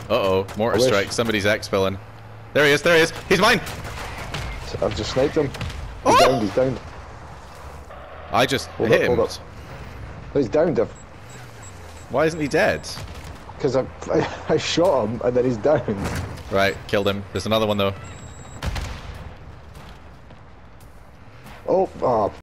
Uh-oh, mortar strike. Somebody's exfilling. There he is, there he is. He's mine! I've just sniped him. Oh! Downed, he's downed. I just Hold hit up, him. hold up. He's downed him. Why isn't he dead? Because I shot him and then he's downed. Right, killed him. There's another one though. Oh,